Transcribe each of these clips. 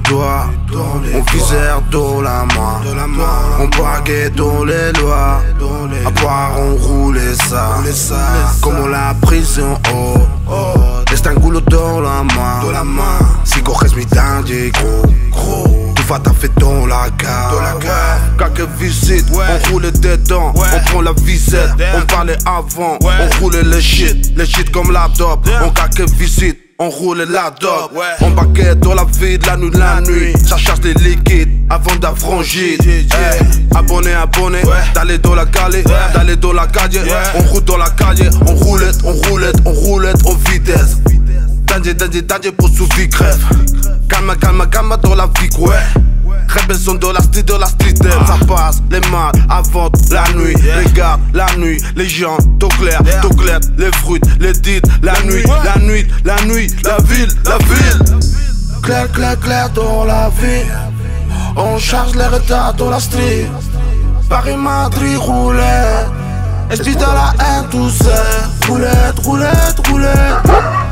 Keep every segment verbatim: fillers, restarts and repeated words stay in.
doigts, on visère dans la main, on braguait dans les lois. À boire on roulait ça, comme on l'a pris en haut. Laisse un goulot dans la main, si corres mi dingue gros, gros. Tout va t'as fait dans la gare. Quelques visites, on roulait dedans, on prend la visette. On parlait avant, on roulait les shit, les shit comme la dope. On quelques visites, on roulait la dope. On baguait dans la ville, la nuit, la nuit. Ça charge les liquides avant d'affranchir. Hey, abonné, abonné, d'aller dans la calée, d'aller dans la calle. On roule dans la calle, on roulette, on roulette, on roulette en vitesse. Danger, danger, danger pour sauver crève. Calme, calme, calme dans la vie, ouais. Répétition de la street, de la street, ça passe, les mal avant la nuit. Regarde la nuit, les gens, tout clair, tout clair, les fruits, les dites, la nuit, la nuit, la nuit, la ville, la ville. Clair, clair, clair dans la ville. On charge les retards dans la street. Paris, Madrid, roulette. Esprit dans la haine, tout ça. Roulette, roulette, roulette.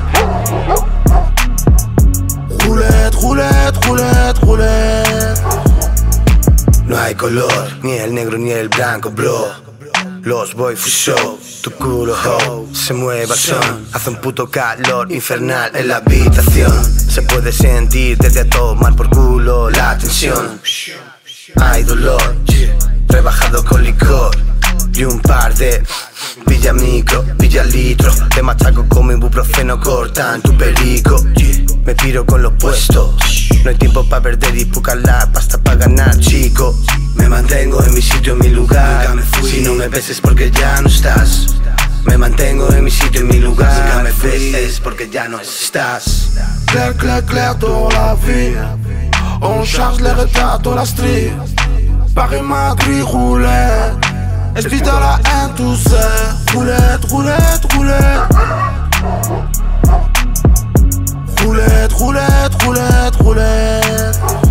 Roulette, roulette, roulette, roulette. No hay color, ni el negro ni el blanco, bro. Los boy for show, tu culo ho, se mueve al son. Hace un puto calor infernal en la habitación. Se puede sentir desde tomar por culo la tensión. Hay dolor, rebajado con licor. Y un par de pilla micro, pilla litro. Te machaco como ibuprofeno, cortan tu perico. Me piro con lo puesto. No hay tiempo para perder y buscar la pasta para ganar, chico. Me mantengo en mi sitio, en mi lugar. Si no me ves es porque ya no estás. Me mantengo en mi sitio, en mi lugar. Si no me ves es porque ya no estás. Clair, clair, clair dans la vie. On charge les retards dans la street. Paris, Madrid, roulette. Esprit dans la haine, tout ça. Roulette, roulette, roulette. Roulette, roulette, roulette, roulette.